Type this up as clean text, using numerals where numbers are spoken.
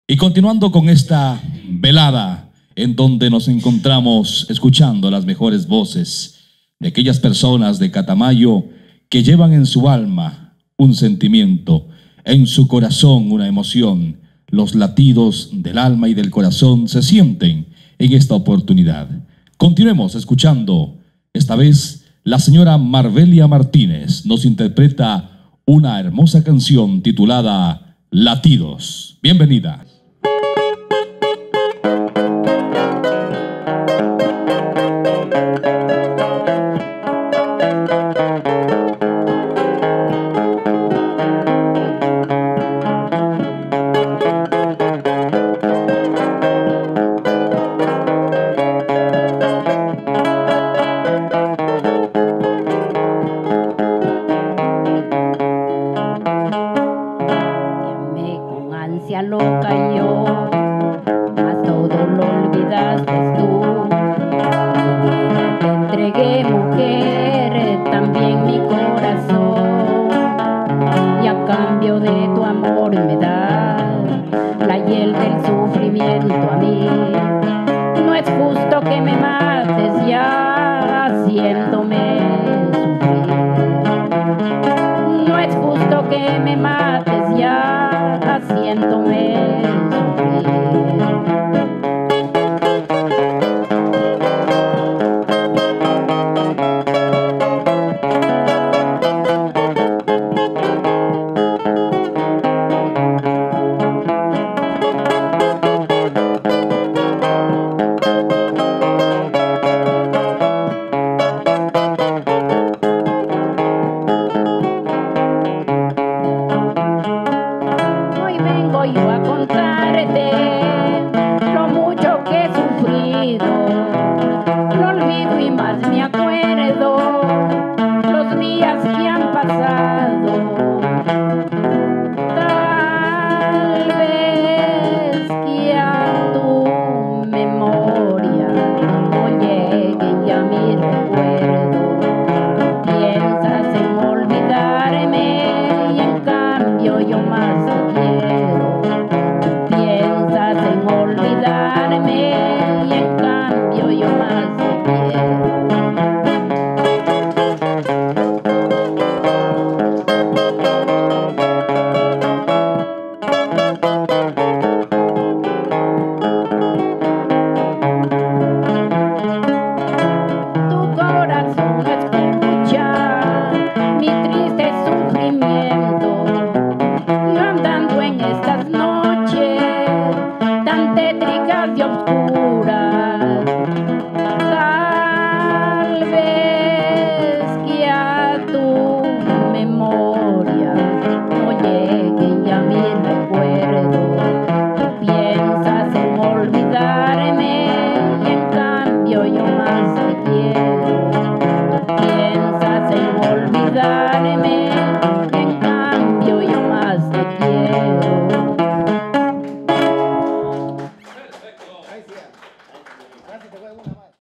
Y continuando con esta velada en donde nos encontramos escuchando las mejores voces de aquellas personas de Catamayo que llevan en su alma un sentimiento, en su corazón una emoción. Los latidos del alma y del corazón se sienten en esta oportunidad. Continuemos escuchando. Esta vez la señora Marvelia Martínez nos interpreta una hermosa canción titulada Latidos. Bienvenida. Loca yo, mas todo lo olvidaste tú. Mi vida te entregué, mujer, también mi corazón, y a cambio de tu amor me das la hiel del sufrimiento a mí. No es justo que me mates ya haciéndome sufrir. No es justo que me mates ya haciéndome sufrir. Hoy vengo yo a contarte